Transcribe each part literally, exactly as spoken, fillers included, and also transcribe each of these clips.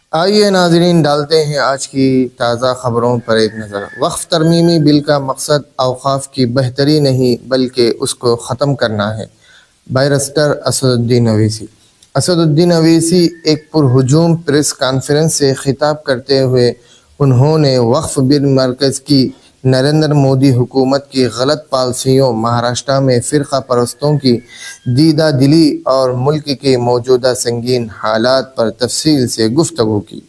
آئیے ناظرین ڈالتے ہیں آج کی تازہ خبروں پر ایک نظر۔ وقف ترمیمی بل کا مقصد اوقاف کی بہتری نہیں بلکہ اس کو ختم کرنا ہے۔ بیرسٹر اسد الدین اویسی۔ اسد الدین اویسی ایک پرہجوم پریس کانفرنس سے خطاب کرتے ہوئے انہوں نے وقف بل مرکز کی نریندر مودی حکومت کی غلط پالیسیوں، مہاراشٹر میں فرقہ پرستوں کی دیدہ دلی اور ملک کے موجودہ سنگین حالات پر تفصیل سے گفتگو کی۔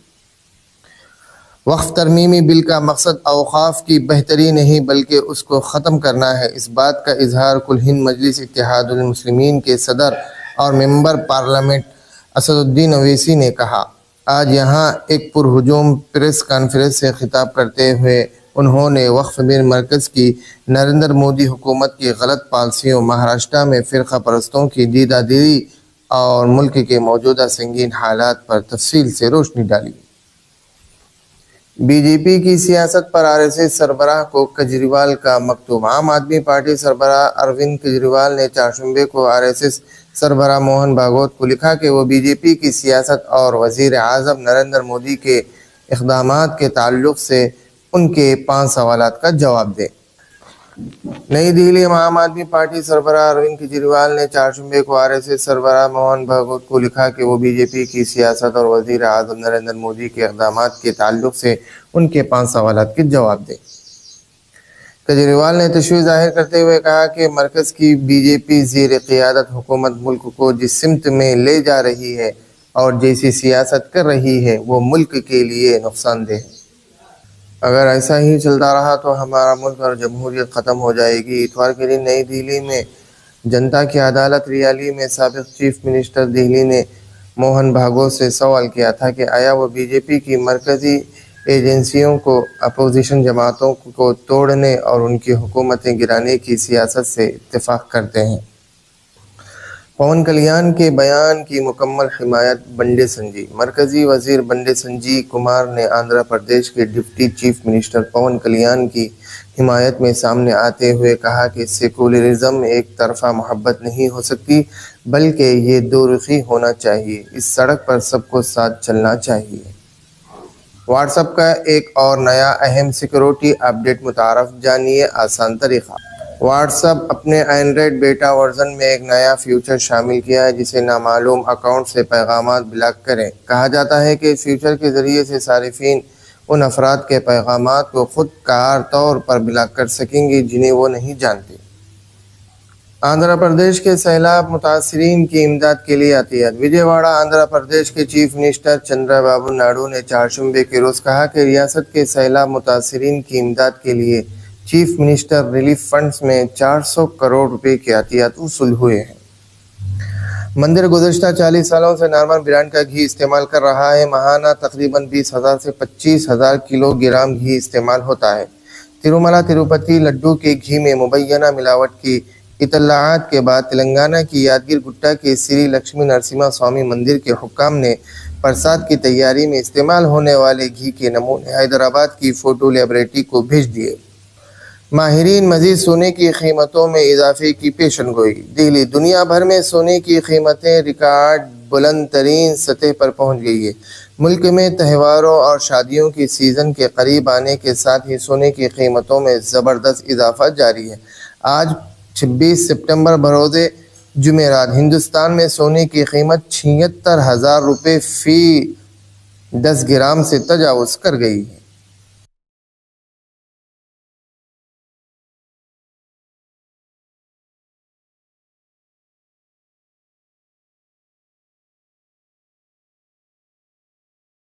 وقف ترمیمی بل کا مقصد اوقاف کی بہتری نہیں بلکہ اس کو ختم کرنا ہے، اس بات کا اظہار کل ہند مجلس اتحاد المسلمین کے صدر اور ممبر پارلیمنٹ اسد الدین اویسی نے کہا۔ آج یہاں ایک پرہجوم پریس کانفرنس سے خطاب کرتے ہوئے انہوں نے وقف بل مرکز کی نریندر مودی حکومت کی غلط پالیسیوں، مہاراشٹر میں فرقہ پرستوں کی دیدہ دلی اور ملک کے موجودہ سنگین حالات پر تفصیل سے روشنی ڈالی۔ بی جے پی کی سیاست پر آر ایس ایس سربراہ کو کیجریوال کا مکتوب۔ عام آدمی پارٹی سربراہ اروند کیجریوال نے چہارشنبے کو آر ایس ایس سربراہ موہن بھاگوت کو لکھا کہ وہ بی جے پی کی سیاست اور وزیر اعظم نریندر مودی کے اقدامات کے تعلق سے ان کے پانچ سوالات کا جواب دیں۔ نئی دہلی میں عام آدمی پارٹی سربراہ اروند کیجریوال نے چہارشنبے کو آر ایس ایس سربراہ موہن بھاگوت کو لکھا کہ وہ بی جے پی کی سیاست اور وزیر اعظم نریندر مودی کے اقدامات کے تعلق سے ان کے پانچ سوالات کے جواب دیں۔ کیجریوال نے تشویش ظاہر کرتے ہوئے کہا کہ مرکز کی بی جے پی زیر قیادت حکومت ملک کو جس سمت میں لے جا رہی ہے اور جیسی سیاست کر رہی ہے وہ ملک کے لیے نقصان دہ ہے۔ اگر ایسا ہی چلتا رہا تو ہمارا ملک اور جمہوریت ختم ہو جائے گی۔ اتوار کے دن نئی دہلی میں جنتا کی عدالت ریالی میں سابق چیف منسٹر دہلی نے موہن بھاگوت سے سوال کیا تھا کہ آیا وہ بی جے پی کی مرکزی ایجنسیوں کو اپوزیشن جماعتوں کو توڑنے اور ان کی حکومتیں گرانے کی سیاست سے اتفاق کرتے ہیں۔ پون کلیان کے بیان کی مکمل حمایت بنڈے سنجی۔ مرکزی وزیر بنڈے سنجی کمار نے آندھرا پردیش کے deputy chief minister Pawan Kalyan کی حمایت میں سامنے آتے ہوئے کہا کہ سیکولرزم ایک طرفہ محبت نہیں ہو سکتی بلکہ یہ دو رخی ہونا چاہیے۔ اس سڑک پر سب کو ساتھ چلنا چاہیے۔ واٹس ایپ کا ایک اور نیا اہم سیکیورٹی اپ ڈیٹ متعارف، جانیے آسان طریقہ۔ واٹس ایپ اپنے اینڈرائیڈ بیٹا ورژن میں ایک نیا فیچر شامل کیا ہے جسے نامعلوم اکاؤنٹ سے پیغامات بلاک کریں۔ کہا جاتا ہے کہ اس فیچر کے ذریعے سے صارفین ان افراد کے پیغامات کو خود کار طور پر بلاک کر سکیں گے جنہیں وہ نہیں جانتے۔ آندھرا پردیش کے سیلاب متاثرین کی امداد کے لیے عطیات۔ وجے واڑہ آندھرا پردیش کے چیف منسٹر چندرا بابو نائیڈو نے چہارشنبے کے روز کہا کہ ریاست کے سیلاب متاثرین کی امداد کے لیے چیف منسٹر ریلیف فنڈز میں چار سو کروڑ روپے کے عطیات وصول ہوئے ہیں۔ مندر گزشتہ چالیس سالوں سے نارمل برانڈ کا گھی استعمال کر رہا ہے۔ ماہانہ تقریباً بیس ہزار سے پچیس ہزار کلو گرام گھی استعمال ہوتا ہے۔ تروملا تروپتی لڈو کے گھی میں مبینہ ملاوٹ کی اطلاعات کے بعد تلنگانہ کی یادگیر گٹا کے سری لکشمی نرسمہا سوامی مندر کے حکام نے پرساد کی تیاری میں استعمال ہونے والے گھی کے نمونے حیدرآباد کی فوڈو لیبارٹری کو بھیج دیے۔ ماہرین مزید سونے کی قیمتوں میں اضافے کی پیشن گوئی۔ دہلی۔ دنیا بھر میں سونے کی قیمتیں ریکارڈ بلند ترین سطح پر پہنچ گئی ہے۔ ملک میں تہواروں اور شادیوں کی سیزن کے قریب آنے کے ساتھ ہی سونے کی قیمتوں میں زبردست اضافہ جاری ہے۔ آج چھبیس ستمبر بروز جمعرات ہندوستان میں سونے کی قیمت چھہتر ہزار روپے فی دس گرام سے تجاوز کر گئی ہے۔